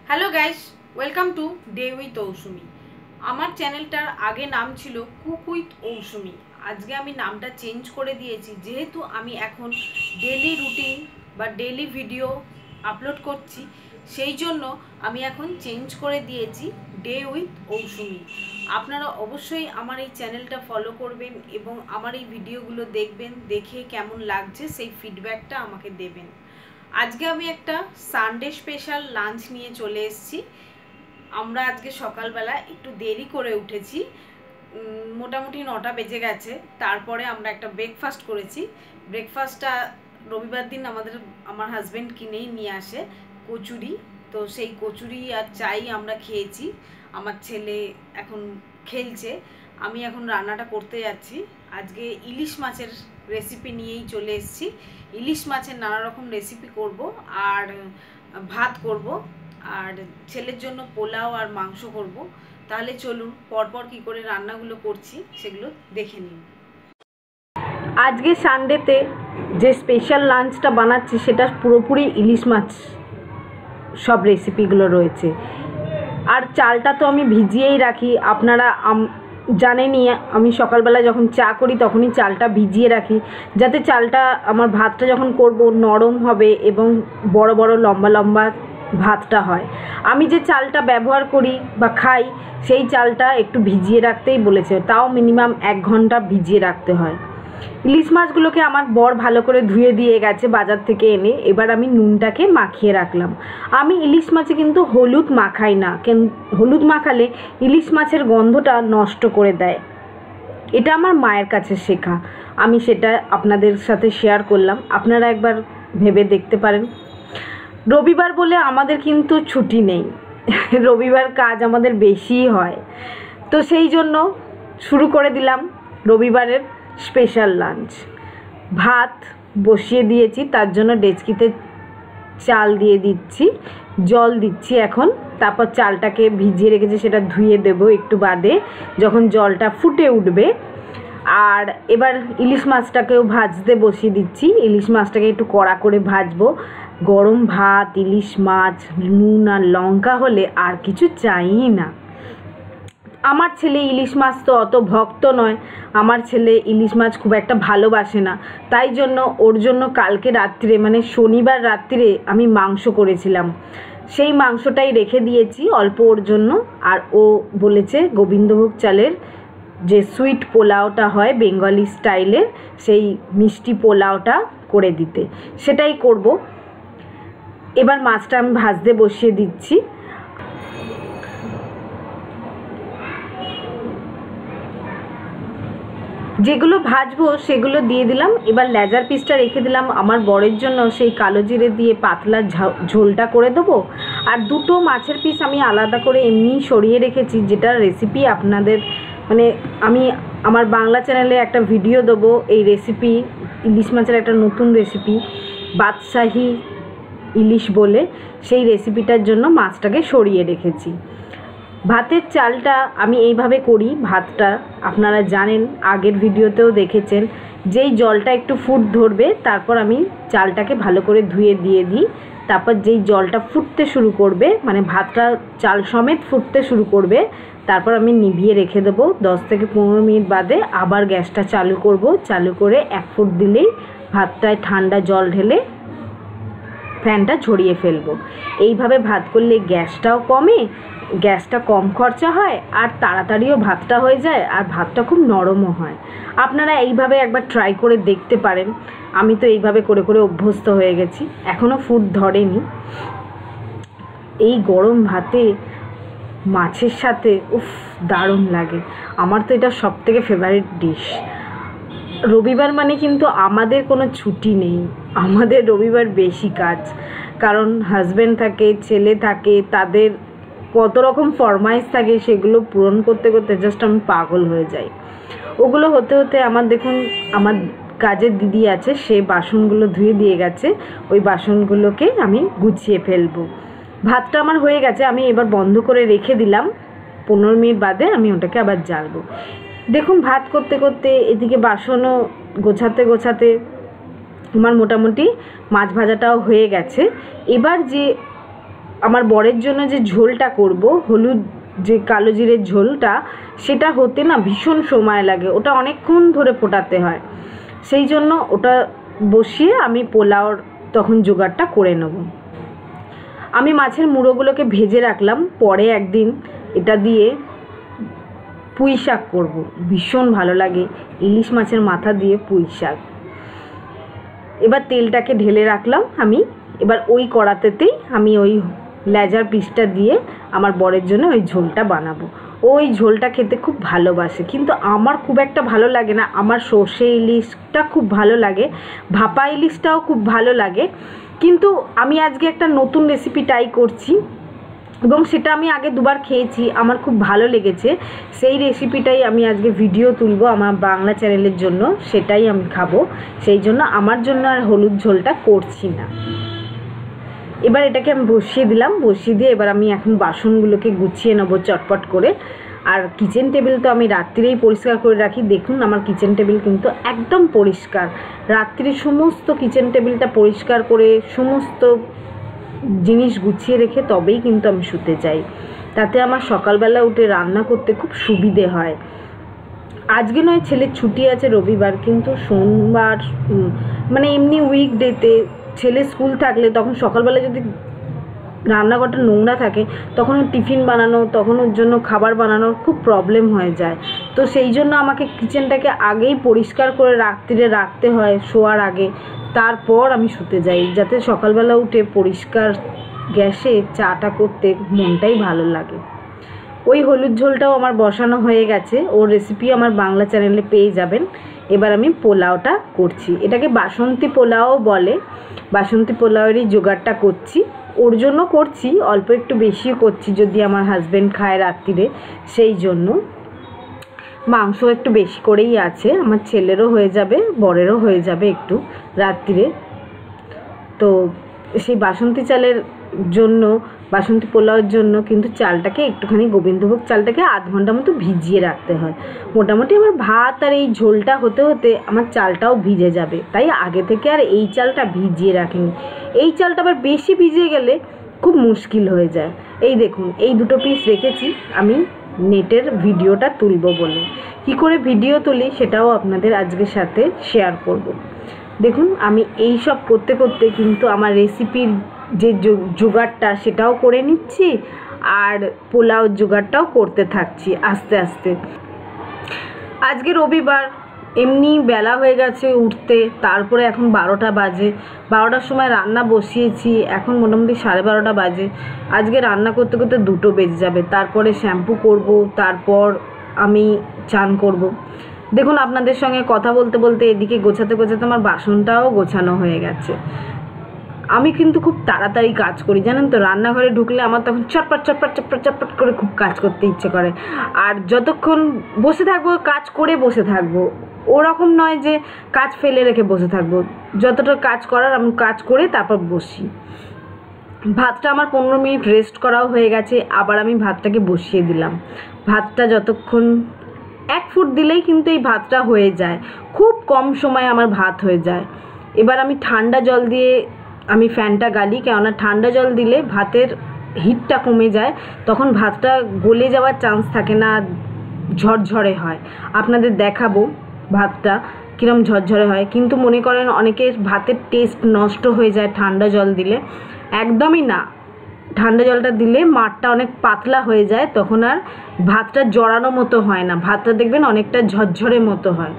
Hello guys, welcome to day with Ousumi. আমার চ্যানেলটার আগে নাম ছিল কুক উইথ ঔসুমি। আজকে আমি নামটা চেঞ্জ করে দিয়েছি, যেহেতু আমি এখন ডেলি রুটিন বা ডেলি ভিডিও আপলোড করছি, সেই জন্য আমি এখন চেঞ্জ করে দিয়েছি ডে উইথ ঔসুমি। আপনারা অবশ্যই আমার এই চ্যানেলটা ফলো করবেন এবং আমার এই ভিডিওগুলো দেখবেন, দেখে কেমন লাগছে সেই ফিডব্যাকটা আমাকে দেবেন। আজকে আমি একটা সানডে স্পেশাল লাঞ্চ নিয়ে চলে এসেছি। আমরা আজকে সকালবেলা একটু দেরি করে উঠেছি, মোটামুটি 9টা বেজে গেছে। তারপরে আমরা একটা ব্রেকফাস্ট করেছি। ব্রেকফাস্টটা রবিবার দিন আমার হাজব্যান্ড কিনেই নিয়ে আসে কচুরি, তো সেই কচুরি আর চাই আমরা খেয়েছি। আমার ছেলে এখন খেলছে, আমি এখন রান্নাটা করতে যাচ্ছি। আজকে ইলিশ মাছের রেসিপি নিয়েই চলে এসেছি। ইলিশ মাছের নানা রকম রেসিপি করব, আর ভাত করব, আর ছেলের জন্য পোলাও আর মাংস করব। তাহলে চলুন পরপর কি করে রান্নাগুলো করছি সেগুলো দেখে নিন। আজকে সানডেতে যে স্পেশাল লাঞ্চটা বানাচ্ছি সেটা পুরোপুরি ইলিশ মাছ সব রেসিপিগুলো রয়েছে। আর চালটা তো আমি ভিজিয়েই রাখি, আপনারা জানেনই। আমি সকালবেলা যখন চা করি তখনই চালটা ভিজিয়ে রাখি, যাতে চালটা আমার ভাতটা যখন করব নরম হবে এবং বড় বড় লম্বা লম্বা ভাতটা হয়। আমি যে চালটা ব্যবহার করি বা খাই সেই চালটা একটু ভিজিয়ে রাখতেই বলেছে, তাও মিনিমাম 1 ঘন্টা ভিজিয়ে রাখতে হয়। ইলিশ মাছগুলোকে আমার বর ভালো করে ধুয়ে দিয়ে গেছে বাজার থেকে এনে। এবার আমি নুনটাকে মাখিয়ে রাখলাম। আমি ইলিশ মাছে কিন্তু হলুদ মাখাই না, হলুদ মাখালে ইলিশ মাছের গন্ধটা নষ্ট করে দেয়। এটা আমার মায়ের কাছে শেখা, আমি সেটা আপনাদের সাথে শেয়ার করলাম। আপনারা একবার ভেবে দেখতে পারেন। রবিবার বলে আমাদের কিন্তু ছুটি নেই, রবিবার কাজ আমাদের বেশিই হয়। তো সেই জন্য শুরু করে দিলাম রবিবারের স্পেশাল লাঞ্চ। ভাত বসিয়ে দিয়েছি, তার জন্য ডেচকিতে চাল দিয়ে দিচ্ছি, জল দিচ্ছি এখন। তারপর চালটাকে ভিজিয়ে রেখেছি সেটা ধুয়ে দেব একটু বাদে, যখন জলটা ফুটে উঠবে। আর এবার ইলিশ মাছটাকেও ভাজতে বসিয়ে দিচ্ছি। ইলিশ মাছটাকে একটু কড়া করে ভাজবো। গরম ভাত, ইলিশ মাছ, নুন আর লঙ্কা হলে আর কিছু চাইই না। আমার ছেলে ইলিশ মাছ তো অত ভক্ত নয়, আমার ছেলে ইলিশ মাছ খুব একটা ভালোবাসে না। তাই জন্য ওর জন্য কালকে রাত্রে, মানে শনিবার রাত্রে আমি মাংস করেছিলাম। সেই মাংসটাই রেখে দিয়েছি অল্প ওর জন্য। আর ও বলেছে গোবিন্দভোগ চালের যে সুইট পোলাওটা হয় বেঙ্গলি স্টাইলের, সেই মিষ্টি পোলাওটা করে দিতে, সেটাই করব। এবার মাছটা আমি ভাজতে বসিয়ে দিচ্ছি। যেগুলো ভাজবো সেগুলো দিয়ে দিলাম। এবার লেজার পিসটা রেখে দিলাম আমার বরের জন্য, সেই কালো জিরে দিয়ে পাতলা ঝোলটা করে দেবো। আর 2টো মাছের পিস আমি আলাদা করে এমনি সরিয়ে রেখেছি, যেটা রেসিপি আপনাদের, মানে আমি আমার বাংলা চ্যানেলে একটা ভিডিও দেবো এই রেসিপি, ইলিশ মাছের একটা নতুন রেসিপি বাদশাহী ইলিশ বলে, সেই রেসিপিটার জন্য মাছটাকে সরিয়ে রেখেছি। ভাতের চালটা আমি এইভাবে করি। ভাতটা আপনারা জানেন, আগের ভিডিওতেও দেখেছেন, যেই জলটা একটু ফুট ধরবে তারপর আমি চালটাকে ভালো করে ধুয়ে দিয়ে দিই। তারপর যেই জলটা ফুটতে শুরু করবে, মানে ভাতটা চাল সমেত ফুটতে শুরু করবে, তারপর আমি নিভিয়ে রেখে দেবো। 10 থেকে 15 মিনিট বাদে আবার গ্যাসটা চালু করব। চালু করে 1 ফুট দিলেই ভাতটায় ঠান্ডা জল ঢেলে ফ্যানটা ঝরিয়ে ফেলবো। এইভাবে ভাত করলে গ্যাসটাও কমে, গ্যাসটা কম খরচা হয়, আর তাড়াতাড়িও ভাতটা হয়ে যায়, আর ভাতটা খুব নরমও হয়। আপনারা এইভাবে একবার ট্রাই করে দেখতে পারেন। আমি তো এইভাবে করে করে অভ্যস্ত হয়ে গেছি, এখনও ফুট ধরেনি। এই গরম ভাতে মাছের সাথে উফ, দারুণ লাগে। আমার তো এটা সবথেকে ফেভারিট ডিশ। রবিবার মানে কিন্তু আমাদের কোনো ছুটি নেই, আমাদের রবিবার বেশি কাজ, কারণ হাজব্যান্ড থাকে, ছেলে থাকে, তাদের কত রকম ফরমাইশ থাকে, সেগুলো পূরণ করতে করতে জাস্ট আমি পাগল হয়ে যাই। ওগুলো হতে হতে আমার দেখুন, আমার কাজের দিদি আছে, সে বাসনগুলো ধুয়ে দিয়ে গেছে, ওই বাসনগুলোকে আমি গুছিয়ে ফেলবো। ভাতটা আমার হয়ে গেছে, আমি এবার বন্ধ করে রেখে দিলাম। 15 মিনিট বাদে আমি ওটাকে আবার জ্বালবো। দেখুন ভাত করতে করতে এদিকে বাসনও গোছাতে গোছাতে আমার মোটামুটি মাছ ভাজাটাও হয়ে গেছে। এবার যে আমার বরের জন্য যে ঝোলটা করব, হলুদ যে কালো জিরের ঝোলটা, সেটা হতে না ভীষণ সময় লাগে, ওটা অনেকক্ষণ ধরে ফোটাতে হয়। সেই জন্য ওটা বসিয়ে আমি পোলাওর তখন জোগাড়টা করে নেব। আমি মাছের মুড়োগুলোকে ভেজে রাখলাম, পরে একদিন এটা দিয়ে পুঁই শাক করবো, ভীষণ ভালো লাগে ইলিশ মাছের মাথা দিয়ে পুঁই শাক। এবার তেলটাকে ঢেলে রাখলাম আমি, এবার ওই কড়াতেতেই আমি ওই লেজার পিসটা দিয়ে আমার বরের জন্য ওই ঝোলটা বানাবো। ওই ঝোলটা খেতে খুব ভালোবাসে, কিন্তু আমার খুব একটা ভালো লাগে না। আমার সর্ষে ইলিশটা খুব ভালো লাগে, ভাপা ইলিশটাও খুব ভালো লাগে, কিন্তু আমি আজকে একটা নতুন রেসিপি ট্রাই করছি এবং সেটা আমি আগে দুবার খেয়েছি, আমার খুব ভালো লেগেছে। সেই রেসিপিটাই আমি আজকে ভিডিও তুলবো আমার বাংলা চ্যানেলের জন্য, সেটাই আমি খাবো। সেই জন্য আমার জন্য আর হলুদ ঝোলটা করছি না। এবার এটাকে আমি বসিয়ে দিলাম, বসিয়ে দিয়ে এবার আমি এখন বাসনগুলোকে গুছিয়ে নেবো চটপট করে। আর কিচেন টেবিল তো আমি রাত্রিরেই পরিষ্কার করে রাখি। দেখুন আমার কিচেন টেবিল কিন্তু একদম পরিষ্কার। রাত্রি সমস্ত কিচেন টেবিলটা পরিষ্কার করে সমস্ত জিনিস গুছিয়ে রেখে তবেই কিন্তু আমি শুতে যাই, তাতে আমার সকালবেলা উঠে রান্না করতে খুব সুবিধে হয়। আজকে নয় ছেলের ছুটি আছে রবিবার, কিন্তু সোমবার মানে এমনি উইকডেতে ছেলে স্কুল থাকলে তখন সকালবেলা যদি রান্নাঘরটা নোংরা থাকে তখন টিফিন বানানো, তখন ওর জন্য খাবার বানানোর খুব প্রবলেম হয়ে যায়। তো সেই জন্য আমাকে কিচেনটাকে আগেই পরিষ্কার করে রাত্রিরে রাখতে হয় শোয়ার আগে, তারপর আমি শুতে যাই, যাতে সকালবেলা উঠে পরিষ্কার গ্যাসে চাটা করতে মনটাই ভালো লাগে। ওই হলুদ ঝোলটাও আমার বসানো হয়ে গেছে, ওর রেসিপি আমার বাংলা চ্যানেলে পেয়ে যাবেন। এবার আমি পোলাওটা করছি, এটাকে বাসন্তী পোলাও বলে। বাসন্তী পোলাওয়েরই জোগাড়টা করছি, ওর জন্য করছি, অল্প একটু বেশিও করছি যদি আমার হাজব্যান্ড খায় রাত্রিরে, সেই জন্য। মাংস একটু বেশি করেই আছে, আমার ছেলেরও হয়ে যাবে, বরেরও হয়ে যাবে একটু রাত্রিরে। তো সেই বাসন্তী চালের জন্য, বাসন্তী পোলাওর জন্য কিন্তু চালটাকে একটুখানি, গোবিন্দভোগ চালটাকে আধ ঘন্টা মতো ভিজিয়ে রাখতে হয়। মোটামুটি আমার ভাত আর এই ঝোলটা হতে হতে আমার চালটাও ভিজে যাবে, তাই আগে থেকে আর এই চালটা ভিজিয়ে রাখিনি। এই চালটা আবার বেশি ভিজে গেলে খুব মুশকিল হয়ে যায়। এই দেখুন এই দুটো পিস রেখেছি আমি নেটের ভিডিওটা তুলব বলে। কি করে ভিডিও তুলি সেটাও আপনাদের আজকের সাথে শেয়ার করব। দেখুন আমি এই সব করতে করতে কিন্তু আমার রেসিপির যে জোগাড়টা সেটাও করে নিচ্ছি, আর পোলাও জোগাড়টাও করতে থাকছি আস্তে আস্তে। আজকে রবিবার, এমনি বেলা হয়ে গেছে উঠতে, তারপরে এখন 12টা বাজে। 12টার সময় রান্না বসিয়েছি, এখন মোটামুটি 12:30 বাজে। আজকে রান্না করতে করতে 2টো বেজে যাবে, তারপরে শ্যাম্পু করব, তারপর আমি চান করব। দেখুন আপনাদের সঙ্গে কথা বলতে বলতে এদিকে গোছাতে গোছাতে আমার বাসনটাও গোছানো হয়ে গেছে। আমি কিন্তু খুব তাড়াতাড়ি কাজ করি জানেন তো, রান্নাঘরে ঢুকলে আমার তখন চটপট চটপট চটপট চটপট করে খুব কাজ করতে ইচ্ছে করে। আর যতক্ষণ বসে থাকবো কাজ করে বসে থাকবো, ওরকম নয় যে কাজ ফেলে রেখে বসে থাকবো। যতটা কাজ করার আমি কাজ করে তারপর বসি। ভাতটা আমার 15 মিনিট রেস্ট করাও হয়ে গেছে, আবার আমি ভাতটাকে বসিয়ে দিলাম। ভাতটা যতক্ষণ 1 ফুট দিলেই কিন্তু এই ভাতটা হয়ে যায়, খুব কম সময়ে আমার ভাত হয়ে যায়। এবার আমি ঠান্ডা জল দিয়ে আমি ফ্যানটা গালি, কেননা ঠান্ডা জল দিলে ভাতের হিটটা কমে যায়, তখন ভাতটা গলে যাওয়ার চান্স থাকে না, ঝরঝরে হয়। আপনাদের দেখাবো ভাতটা কীরকম ঝরঝরে হয়। কিন্তু মনে করেন অনেকের ভাতের টেস্ট নষ্ট হয়ে যায় ঠান্ডা জল দিলে, একদমই না। ঠান্ডা জলটা দিলে মাঠটা অনেক পাতলা হয়ে যায়, তখন আর ভাতটা জড়ানো মতো হয় না, ভাতটা দেখবেন অনেকটা ঝরঝরে মতো হয়।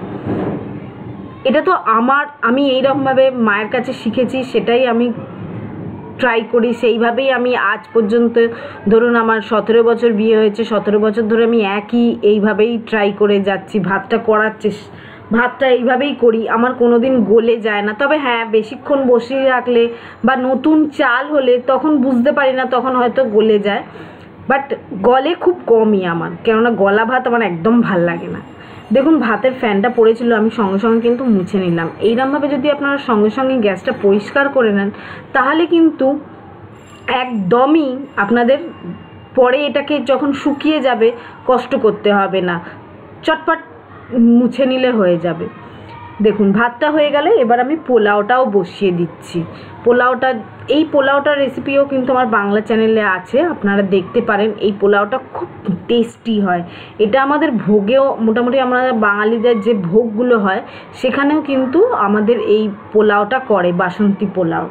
এটা তো আমি এইরকমভাবে মায়ের কাছে শিখেছি, সেটাই আমি ট্রাই করি, সেইভাবেই আমি আজ পর্যন্ত, ধরুন আমার 17 বছর বিয়ে হয়েছে, 17 বছর ধরে আমি এইভাবেই ট্রাই করে যাচ্ছি। ভাতটা এইভাবেই করি, আমার কোনো দিন গলে যায় না। তবে হ্যাঁ, বেশিক্ষণ বসিয়ে রাখলে বা নতুন চাল হলে তখন বুঝতে পারি না, তখন হয়তো গলে যায়, বাট গলে খুব কমই আমার, কেননা গলা ভাত আমার একদম ভাল লাগে না। দেখুন ভাতের ফ্যানটা পড়েছিল, আমি সঙ্গে সঙ্গে কিন্তু মুছে নিলাম। এইরকমভাবে যদি আপনারা সঙ্গে সঙ্গে গ্যাসটা পরিষ্কার করে নেন, তাহলে কিন্তু একদমই আপনাদের পরে এটাকে যখন শুকিয়ে যাবে কষ্ট করতে হবে না, চটপট মুছে নিলে হয়ে যাবে। দেখুন ভাতটা হয়ে গেলে এবার আমি পোলাওটাও বসিয়ে দিচ্ছি। এই পোলাওটার রেসিপিও কিন্তু আমার বাংলা চ্যানেলে আছে, আপনারা দেখতে পারেন। এই পোলাওটা খুব টেস্টি হয়। এটা আমাদের ভোগেও, মোটামুটি আমরা বাঙালিদের যে ভোগগুলো হয় সেখানেও কিন্তু আমাদের এই পোলাওটা করে, বাসন্তী পোলাও।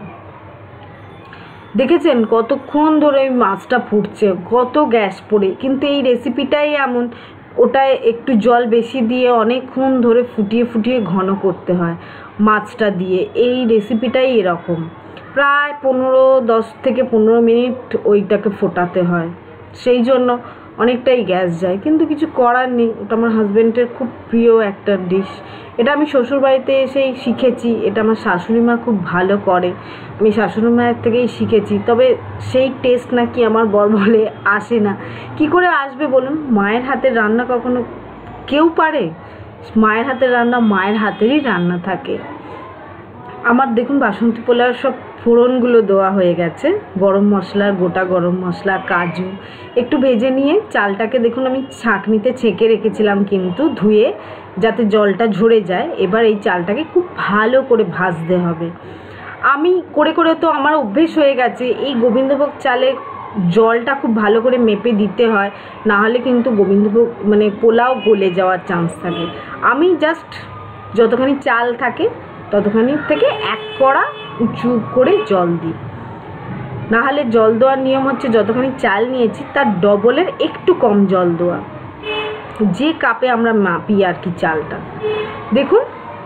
দেখেছেন কতক্ষণ ধরে ওই মাছটা ফুটছে, কত গ্যাস পড়ে, কিন্তু এই রেসিপিটাই এমন, ওটায় একটু জল বেশি দিয়ে অনেকক্ষণ ধরে ফুটিয়ে ফুটিয়ে ঘন করতে হয় মাছটা দিয়ে। এই রেসিপিটাই এরকম, প্রায় 10 থেকে 15 মিনিট ওইটাকে ফোটাতে হয়, সেই জন্য অনেকটাই গ্যাস যায়, কিন্তু কিছু করার নেই। ওটা আমার হাজব্যান্ডের খুব প্রিয় একটা ডিশ। এটা আমি শ্বশুরবাড়িতে এসেই শিখেছি, এটা আমার শাশুড়ি মা খুব ভালো করে, আমি শাশুড়ি মায়ের থেকেই শিখেছি। তবে সেই টেস্ট নাকি আমার বর বলে আসে না। কি করে আসবে বলুন? মায়ের হাতের রান্না কখনো কেউ পারে? মায়ের হাতের রান্না মায়ের হাতেরই রান্না থাকে। আমার দেখুন বাসন্তী পোলাওর সব ফোড়নগুলো দেওয়া হয়ে গেছে, গরম মশলা, গোটা গরম মশলা, কাজু একটু ভেজে নিয়ে চালটাকে দেখুন আমি ছাঁকনিতে ছেঁকে রেখেছিলাম কিন্তু ধুয়ে, যাতে জলটা ঝরে যায়। এবার এই চালটাকে খুব ভালো করে ভাজতে হবে। আমি করে করে তো আমার অভ্যেস হয়ে গেছে। এই গোবিন্দভোগ চালে জলটা খুব ভালো করে মেপে দিতে হয়, না হলে কিন্তু গোবিন্দভোগ মানে পোলাও গলে যাওয়ার চান্স থাকে। আমি জাস্ট যতখানি চাল থাকে ততখানি থেকে 1 কড়া উঁচু করে জল দিই। নাহলে জল দেওয়ার নিয়ম হচ্ছে যতখানি চাল নিয়েছি তার ডবলের একটু কম জল দেওয়া, যে কাপে আমরা মাপি আর কি চালটা। দেখুন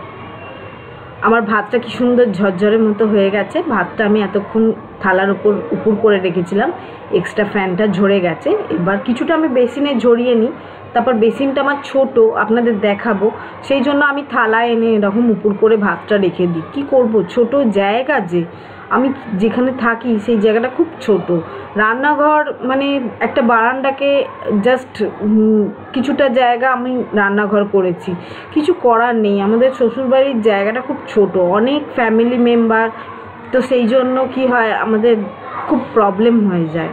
আমার ভাতটা কি সুন্দর ঝরঝরের মতো হয়ে গেছে। ভাতটা আমি এতক্ষণ থালার উপর করে রেখেছিলাম, এক্সট্রা ফ্যানটা ঝরে গেছে। এবার কিছুটা আমি বেসিনে ঝরিয়ে নিই, তারপর বেসিনটা আমার ছোট, আপনাদের দেখাবো, সেই জন্য আমি থালায় এনে এরকম উপর করে ভাতটা রেখে দিই। কী করব, ছোট জায়গা, যে আমি যেখানে থাকি সেই জায়গাটা খুব ছোট। রান্নাঘর মানে একটা বারান্দাকে জাস্ট কিছুটা জায়গা আমি রান্নাঘর করেছি, কিছু করার নেই। আমাদের শ্বশুরবাড়ির জায়গাটা খুব ছোট, অনেক ফ্যামিলি মেম্বার, তো সেই জন্য কি হয় আমাদের খুব প্রবলেম হয়ে যায়।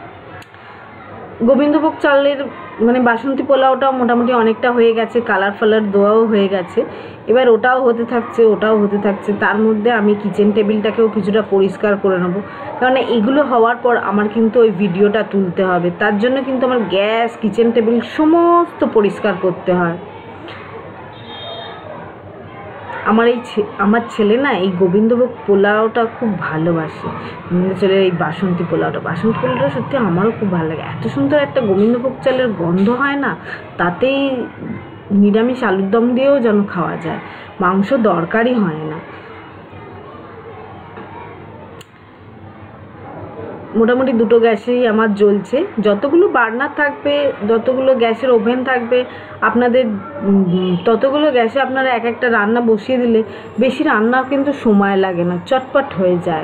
গোবিন্দভোগ চালের মানে বাসন্তী পোলাওটাও মোটামুটি অনেকটা হয়ে গেছে, কালার ফালার দেওয়াও হয়ে গেছে। এবার ওটাও হতে থাকছে, তার মধ্যে আমি কিচেন টেবিলটাকেও কিছুটা পরিষ্কার করে নেবো, কারণ এগুলো হওয়ার পর আমার কিন্তু ওই ভিডিওটা তুলতে হবে। তার জন্য কিন্তু আমার গ্যাস, কিচেন টেবিল সমস্ত পরিষ্কার করতে হয়। আমার ছেলে না এই গোবিন্দভোগ পোলাওটা খুব ভালোবাসে। গোবিন্দভোগ এই বাসন্তী পোলাওটা সত্যি আমারও খুব ভালো লাগে। এত সুন্দর একটা গোবিন্দভোগ চালের গন্ধ হয় না, তাতেই নিরামিষ আলুর দম দিয়েও যেন খাওয়া যায়, মাংস দরকারই হয় না। মোটামুটি 2টো গ্যাসেই আমার জ্বলছে। যতগুলো বার্নার থাকবে, যতগুলো গ্যাসের ওভেন থাকবে আপনাদের, ততগুলো গ্যাসে আপনারা এক একটা রান্না বসিয়ে দিলে বেশি রান্না কিন্তু সময় লাগে না, চটপট হয়ে যায়।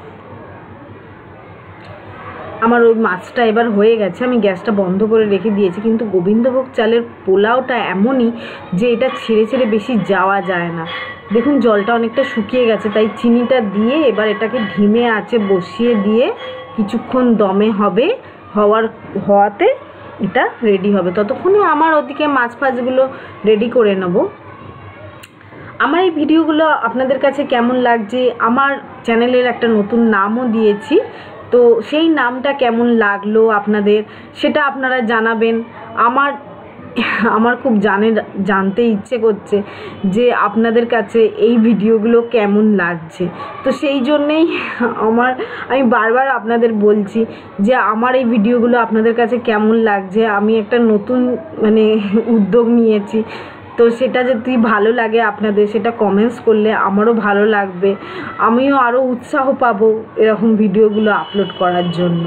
আমার ওই মাছটা এবার হয়ে গেছে, আমি গ্যাসটা বন্ধ করে রেখে দিয়েছি। কিন্তু গোবিন্দভোগ চালের পোলাওটা এমনই যে এটা ছেড়ে ছেড়ে বেশি যাওয়া যায় না। দেখুন জলটা অনেকটা শুকিয়ে গেছে, তাই চিনিটা দিয়ে এবার এটাকে ধিমে আঁচে বসিয়ে দিয়ে কিছুক্ষণ দমে হওয়াতে এটা রেডি হবে। ততক্ষণে আমার ওদিকে মাছ ফাছগুলো রেডি করে নেব। আমার এই ভিডিওগুলো আপনাদের কাছে কেমন লাগছে, আমার চ্যানেলের একটা নতুন নামও দিয়েছি, তো সেই নামটা কেমন লাগলো আপনাদের সেটা আপনারা জানাবেন। আমার খুব জানতে ইচ্ছে করছে যে আপনাদের কাছে এই ভিডিওগুলো কেমন লাগছে। তো সেই জন্যেই আমি বারবার আপনাদের বলছি যে আমার এই ভিডিওগুলো আপনাদের কাছে কেমন লাগছে। আমি একটা নতুন উদ্যোগ নিয়েছি, তো সেটা যদি ভালো লাগে আপনাদের, সেটা কমেন্টস করলে আমারও ভালো লাগবে, আমিও আরও উৎসাহ পাবো এরকম ভিডিওগুলো আপলোড করার জন্য।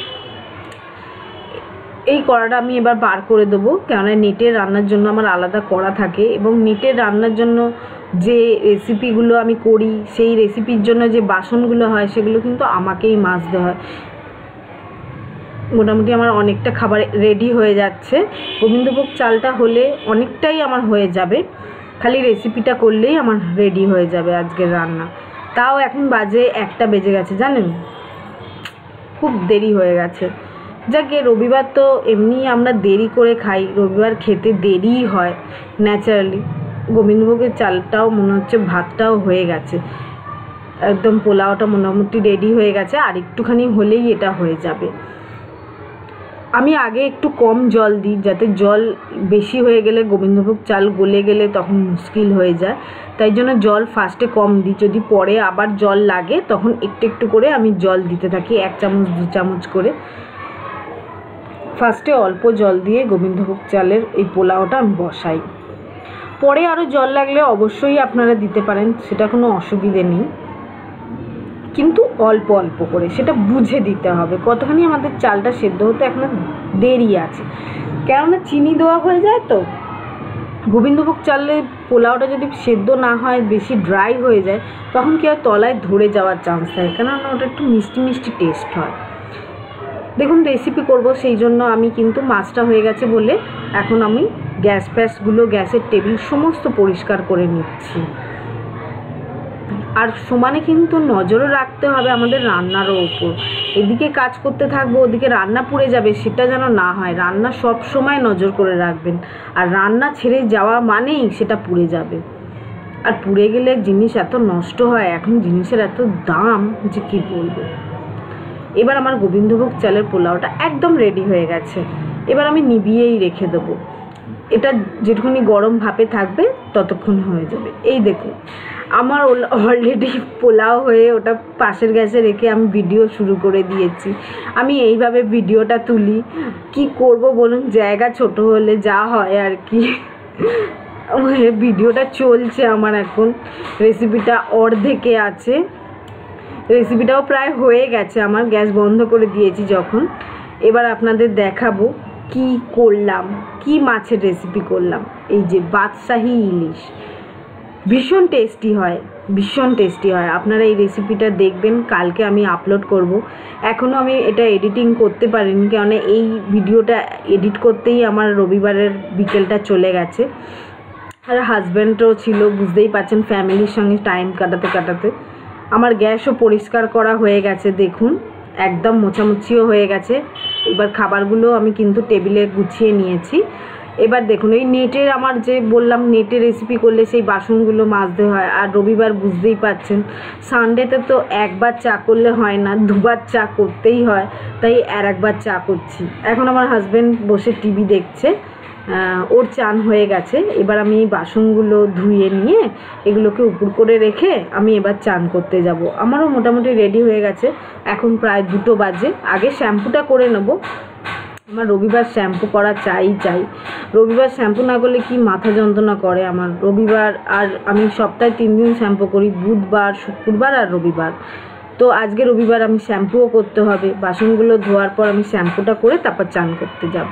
এই কড়াটা আমি এবার বার করে দেবো, কেননা নেটের রান্নার জন্য আমার আলাদা কড়া থাকে, এবং নেটের রান্নার জন্য যে রেসিপিগুলো আমি করি সেই রেসিপির জন্য যে বাসনগুলো হয় সেগুলো কিন্তু আমাকেই মাজতে হয়। মোটামুটি আমার অনেকটা খাবার রেডি হয়ে যাচ্ছে। গোবিন্দভোগ চালটা হলে অনেকটাই আমার হয়ে যাবে, খালি রেসিপিটা করলেই আমার রেডি হয়ে যাবে আজকের রান্না। তাও এখন বাজে 1টা বেজে গেছে, জানেন খুব দেরি হয়ে গেছে। যাকে রবিবার তো এমনি আমরা দেরি করে খাই, রবিবার খেতে দেরিই হয় ন্যাচারালি, গোবিন্দভোগের চালটাও মনে হচ্ছে ভাতটাও হয়ে গেছে, একদম পোলাওটা মোটামুটি রেডি হয়ে গেছে, আর একটুখানি হলেই এটা হয়ে যাবে। আমি আগে একটু কম জল দিই, যাতে জল বেশি হয়ে গেলে গোবিন্দভোগ চাল গলে গেলে তখন মুশকিল হয়ে যায়, তাই জন্য জল ফার্স্টে কম দিই। যদি পরে আবার জল লাগে তখন একটু একটু করে আমি জল দিতে থাকি, 1 চামচ 2 চামচ করে। ফার্স্টে অল্প জল দিয়ে গোবিন্দভোগ চালের এই পোলাওটা আমি বসাই, পরে আরও জল লাগলে অবশ্যই আপনারা দিতে পারেন, সেটা কোনো অসুবিধে নেই, কিন্তু অল্প অল্প করে সেটা বুঝে দিতে হবে। কতখানি আমাদের চালটা সেদ্ধ হতে এখনো দেরি আছে, কেননা চিনি দেওয়া হয়ে যায় তো। গোবিন্দভোগ চালের পোলাওটা যদি সেদ্ধ না হয়, বেশি ড্রাই হয়ে যায়, তখন কি হয় তলায় ধরে যাওয়ার চান্স থাকে, কেননা ওটা একটু মিষ্টি মিষ্টি টেস্ট হয়। দেখুন রেসিপি করব, সেই জন্য আমি কিন্তু মাছটা হয়ে গেছে বলে এখন আমি গ্যাসগুলো, গ্যাসের টেবিল সমস্ত পরিষ্কার করে নিচ্ছি। আর সমানে কিন্তু নজরও রাখতে হবে আমাদের রান্নারও ওপর, এদিকে কাজ করতে থাকবো ওদিকে রান্না পুড়ে যাবে, সেটা যেন না হয়। রান্না সব সময় নজর করে রাখবেন, আর রান্না ছেড়ে যাওয়া মানেই সেটা পুড়ে যাবে, আর পুড়ে গেলে জিনিস এত নষ্ট হয়, এখন জিনিসের এত দাম যে কি বলবো। এবার আমার গোবিন্দভোগ চালের পোলাওটা একদম রেডি হয়ে গেছে, এবার আমি নিভিয়েই রেখে দেবো, এটা যেটুকুনি গরম ভাপে থাকবে ততক্ষণ হয়ে যাবে। এই দেখুন আমার অলরেডি পোলাও হয়ে ওটা পাশের গ্যাসে রেখে আমি ভিডিও শুরু করে দিয়েছি। আমি এইভাবে ভিডিওটা তুলি, কি করব বলুন, জায়গা ছোট হলে যা হয় আর কি। ভিডিওটা চলছে আমার, এখন রেসিপিটা অর্ধেকে আছে, রেসিপিটাও প্রায় হয়ে গেছে আমার, গ্যাস বন্ধ করে দিয়েছি যখন। এবার আপনাদের দেখাবো কি করলাম, কি মাছের রেসিপি করলাম। এই যে বাদশাহী ইলিশ, ভীষণ টেস্টি হয়, ভীষণ টেস্টি হয়। আপনারা এই রেসিপিটা দেখবেন, কালকে আমি আপলোড করব। এখনও আমি এটা এডিটিং করতে পারিনি, কেননা এই ভিডিওটা এডিট করতেই আমার রবিবারের বিকেলটা চলে গেছে, আর হাজব্যান্ডও ছিল, বুঝতেই পারছেন, ফ্যামিলির সঙ্গে টাইম কাটাতে কাটাতে। আমার গ্যাসও পরিষ্কার করা হয়ে গেছে, দেখুন একদম মোছামুছিও হয়ে গেছে। এবার খাবারগুলো আমি কিন্তু টেবিলে গুছিয়ে নিয়েছি। এবার দেখুন এই নেটের, আমার যে বললাম নেটে রেসিপি করলে সেই বাসনগুলো মাজতে হয়, আর রবিবার বুঝতেই পারছেন সানডেতে তো একবার চা করলে হয় না, দুবার চা করতেই হয়, তাই একবার চা করছি। এখন আমার হাজব্যান্ড বসে টিভি দেখছে, ওর চান হয়ে গেছে। এবার আমি এই বাসনগুলো ধুয়ে নিয়ে এগুলোকে উপর করে রেখে আমি এবার চান করতে যাব। আমারও মোটামুটি রেডি হয়ে গেছে, এখন প্রায় 2টো বাজে। আগে শ্যাম্পুটা করে নেব, আমার রবিবার শ্যাম্পু করা চাই। রবিবার শ্যাম্পু না করলে কি মাথা যন্ত্রণা করে আমার। রবিবার, আর আমি সপ্তাহে 3 দিন শ্যাম্পু করি, বুধবার, শুক্রবার আর রবিবার। তো আজকে রবিবার আমি শ্যাম্পুও করতে হবে। বাসনগুলো ধোয়ার পর আমি শ্যাম্পুটা করে তারপর চান করতে যাব।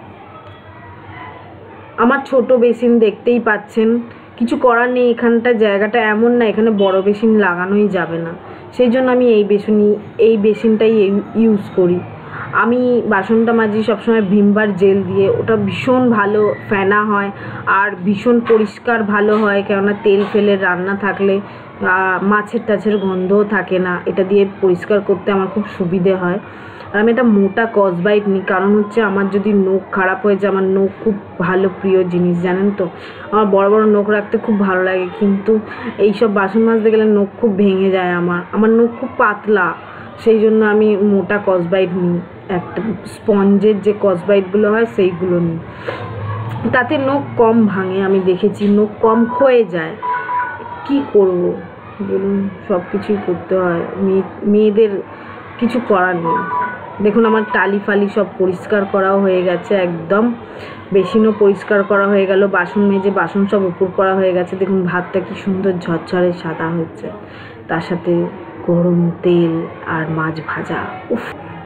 আমার ছোট বেসিন দেখতেই পাচ্ছেন, কিছু করার নেই, এখানটা জায়গাটা এমন না এখানে বড় বেসিন লাগানোই যাবে না, সেই জন্য আমি এই বেসিনটাই ইউজ করি। আমি বাসনটা মাজি সবসময় ভিমবার জেল দিয়ে, ওটা ভীষণ ভালো ফেনা হয় আর ভীষণ পরিষ্কার ভালো হয়, কেননা তেল ফেলের রান্না থাকলে মাছের টাছের গন্ধও থাকে না, এটা দিয়ে পরিষ্কার করতে আমার খুব সুবিধে হয়। আর আমি একটা মোটা কসবাইট নিই, কারণ হচ্ছে আমার যদি নখ খারাপ হয়ে যায়, আমার নখ খুব ভালো প্রিয় জিনিস জানেন তো, আমার বড় বড় নখ রাখতে খুব ভালো লাগে, কিন্তু এইসব বাসন মাজতে গেলে নখ খুব ভেঙে যায় আমার নখ খুব পাতলা, সেই জন্য আমি মোটা কসবাইট নিই, একটা স্পঞ্জের যে কসবাইটগুলো হয় সেইগুলো নিই, তাতে নখ কম ভাঙে। আমি দেখেছি নখ কম ক্ষয়ে যায়। কি করব বলুন, সব কিছুই করতে হয়, মেয়েদের কিছু করার নেই। দেখুন আমার টালি ফালি সব পরিষ্কার করাও হয়ে গেছে, একদম বেসিনও পরিষ্কার করা হয়ে গেল, বাসন মেজে বাসন সব উপর করা হয়ে গেছে। দেখুন ভাতটা কি সুন্দর ঝরঝরে সাদা হচ্ছে, তার সাথে গরম তেল আর মাছ ভাজা, উফ।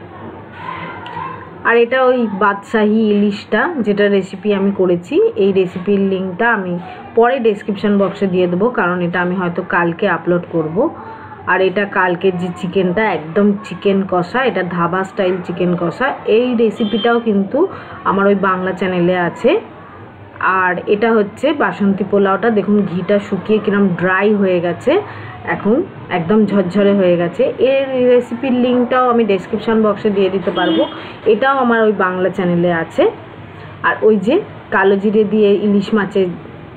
আর এটা ওই বাদশাহী ইলিশটা, যেটা রেসিপি আমি করেছি, এই রেসিপির লিঙ্কটা আমি পরে ডেসক্রিপশন বক্সে দিয়ে দেবো, কারণ এটা আমি হয়তো কালকে আপলোড করব। আর এটা কালকের যে চিকেনটা, একদম চিকেন কষা, এটা ধাবা স্টাইল চিকেন কষা, এই রেসিপিটাও কিন্তু আমার ওই বাংলা চ্যানেলে আছে। আর এটা হচ্ছে বাসন্তী পোলাওটা, দেখুন ঘিটা শুকিয়ে কিরম ড্রাই হয়ে গেছে, এখন একদম ঝরঝরে হয়ে গেছে। এর রেসিপির লিঙ্কটাও আমি ডেসক্রিপশন বক্সে দিয়ে দিতে পারবো, এটাও আমার ওই বাংলা চ্যানেলে আছে। আর ওই যে কালো জিরে দিয়ে ইলিশ মাছের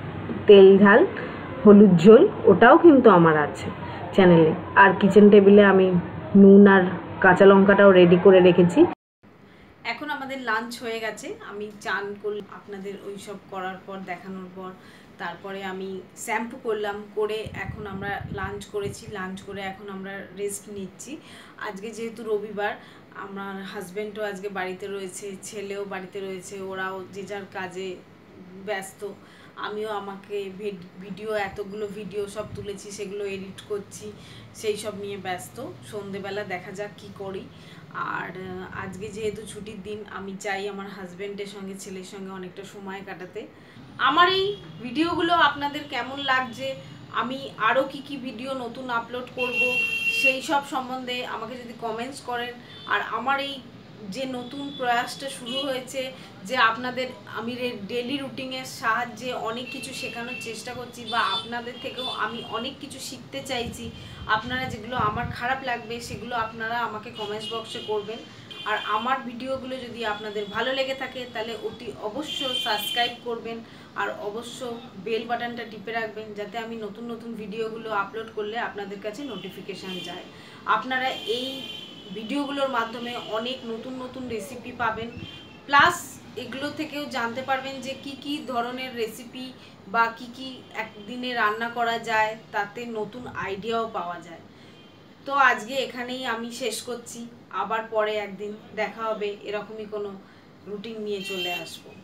তেল ঝাল হলুদ ঝোল, ওটাও কিন্তু আমার আছে চ্যানেলে। আর কিচেন টেবিলে আমি নুন আর কাঁচা লঙ্কাটাও রেডি করে রেখেছি। এখন আমাদের লাঞ্চ হয়ে গেছে, আমি চান করলাম আপনাদের ওই সব করার পর, দেখানোর পর। তারপরে আমি শ্যাম্পু করলাম, করে এখন আমরা লাঞ্চ করেছি। লাঞ্চ করে এখন আমরা রেস্ট নিচ্ছি। আজকে যেহেতু রবিবার, আমার হাজব্যান্ডও আজকে বাড়িতে রয়েছে, ছেলেও বাড়িতে রয়েছে, ওরাও যে যার কাজে ব্যস্ত। আমিও আমাকে ভিডিও, এতগুলো ভিডিও সব তুলেছি, সেগুলো এডিট করছি, সেই সব নিয়ে ব্যস্ত। সন্ধেবেলা দেখা যাক কি করি। আর আজকে যেহেতু ছুটির দিন, আমি চাই আমার হাজব্যান্ডের সঙ্গে, ছেলের সঙ্গে অনেকটা সময় কাটাতে। আমার এই ভিডিওগুলো আপনাদের কেমন লাগছে, আমি আরও কি ভিডিও নতুন আপলোড করব, সেই সব সম্বন্ধে আমাকে যদি কমেন্টস করেন। আর আমার এই যে নতুন প্রয়াসটা শুরু হয়েছে, যে আপনাদের আমি ডেলি রুটিনের সাহায্যে অনেক কিছু শেখানোর চেষ্টা করছি, বা আপনাদের থেকেও আমি অনেক কিছু শিখতে চাইছি। আপনারা যেগুলো আমার খারাপ লাগবে সেগুলো আপনারা আমাকে কমেন্টস বক্সে করবেন। আর আমার ভিডিওগুলো যদি আপনাদের ভালো লেগে থাকে তাহলে অতি অবশ্য সাবস্ক্রাইব করবেন, আর অবশ্য বেল বাটনটা টিপে রাখবেন, যাতে আমি নতুন নতুন ভিডিওগুলো আপলোড করলে আপনাদের কাছে নোটিফিকেশান যায়। আপনারা এই ভিডিওগুলোর মাধ্যমে অনেক নতুন নতুন রেসিপি পাবেন, প্লাস এগুলো থেকেও জানতে পারবেন যে কি ধরনের রেসিপি বা কি একদিনে রান্না করা যায়, তাতে নতুন আইডিয়াও পাওয়া যায়। তো আজকে এখানেই আমি শেষ করছি, আবার পরে একদিন দেখা হবে, এরকমই কোনো রুটিন নিয়ে চলে আসবো।